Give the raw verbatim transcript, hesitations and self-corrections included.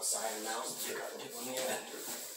outside and mouse pick up people in the event.